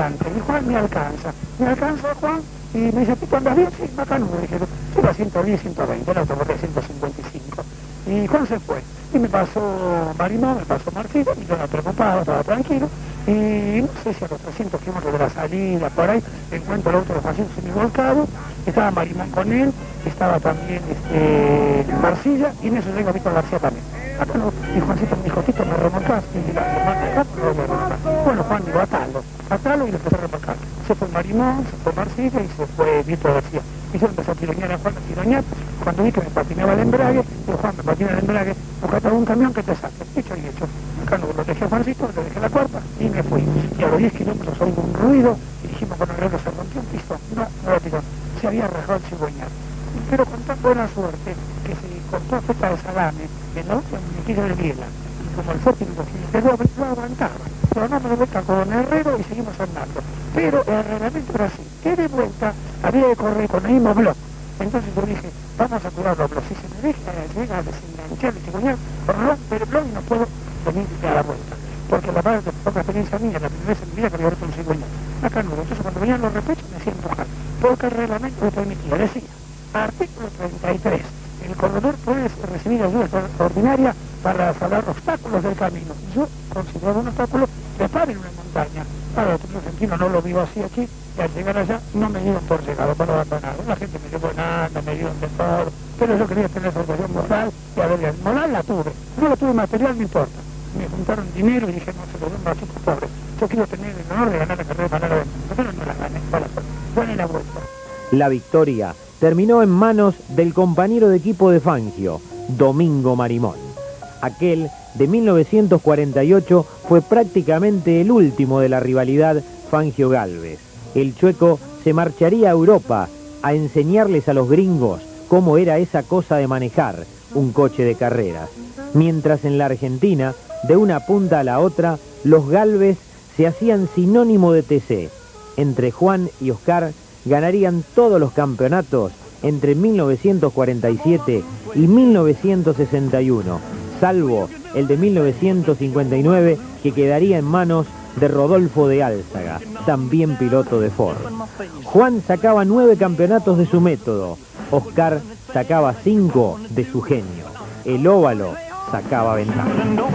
adelante, y Juan me alcanza Juan, y me dice, ¿tú andas bien? Sí, macanudo. Dije, sí, a 110, 120, el auto porque 155. Y Juan se fue, y me pasó Marimón, me pasó Marcelo, y yo estaba preocupado, estaba tranquilo, y no sé si a los 300 kilómetros de la salida, por ahí, encuentro el auto de Juancito semivolcado, estaba Marimón con él, estaba también Marcilla, y en eso llega Víctor García también. Acá no, y Juancito me dijo, Tito, ¿me remolcás? Y dije, bueno, Juan, digo, atalo, y le empecé a remolcar. Se fue Marimón, se fue Marcilla, y se fue Víctor García. Y yo empecé a tiroñar a Juan, a tiroñar. Cuando vi que me patinaba el embrague, digo, Juan, me patina el embrague, buscate algún camión que te saque. Hecho y hecho. Acá no lo dejé a Juancito, le dejé la cuarta y me fui. Y a los 10 kilómetros oí un ruido y dijimos, con el se rompió un pistón. No lo tiró. Se había rajado el cigüeñal. Pero con tan buena suerte que se cortó feta de salame en la última muñequilla de Biela. Y como el Forti de doble, lo aguantaba. Pero no me de vuelta con Herrero y seguimos andando. Pero el reglamento era así, que de vuelta había que correr con el mismo bloque. Entonces yo dije, vamos a cuidar los bloques. Si se me llega a desenganchar el cigüeñal, rompe el bloque y no puedo venir a la vuelta. Porque la verdad que poca experiencia mía, la primera vez en mi vida que había roto un cigüeñal. Acá no, entonces cuando venían los repechos me hacían empujar. Porque el reglamento me permitía, decía, artículo 33. El corredor puede recibir ayuda extraordinaria para salvar obstáculos del camino. Yo consideraba un obstáculo trepar en una montaña. Claro, el argentino no lo vivo así aquí, y al llegar allá no me dieron por llegado, por abandonado. La gente me dio buenanda, me dieron de todo, pero yo quería tener salvación moral, y a ver, moral la tuve. No la tuve material, no importa. Me juntaron dinero y dije, no, se lo den a chicos pobres. Yo quiero tener el honor de ganar la carrera de manera de mundo, pero no la gané, para buena la vuelta. La victoria terminó en manos del compañero de equipo de Fangio, Domingo Marimón. Aquel de 1948 fue prácticamente el último de la rivalidad Fangio-Gálvez. El chueco se marcharía a Europa a enseñarles a los gringos cómo era esa cosa de manejar un coche de carreras. Mientras en la Argentina, de una punta a la otra, los Gálvez se hacían sinónimo de TC. Entre Juan y Oscar ganarían todos los campeonatos entre 1947 y 1961, salvo el de 1959, que quedaría en manos de Rodolfo de Álzaga, también piloto de Ford. Juan sacaba 9 campeonatos de su método, Oscar sacaba 5 de su genio. El óvalo sacaba ventaja.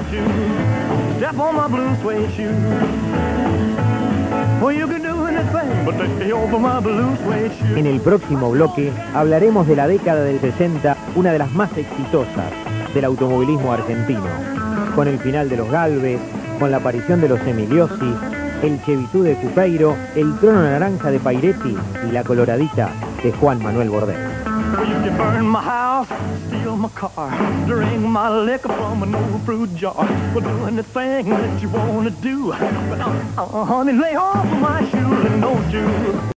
En el próximo bloque hablaremos de la década del 60, una de las más exitosas del automovilismo argentino, con el final de los Gálvez, con la aparición de los Emiliosi, el Chevitú de Cupeiro, el trono naranja de Pairetti y la coloradita de Juan Manuel Bordel. You burn my house, steal my car, drink my liquor from an old fruit jar. Well, do anything that you wanna do, but honey, lay off my shoes and don't you